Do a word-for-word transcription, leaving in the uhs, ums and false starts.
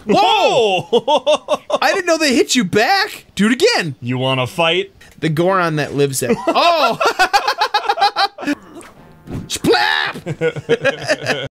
Whoa! I didn't know they hit you back. Do it again. You want to fight? The Goron that lives there. Oh! Splap!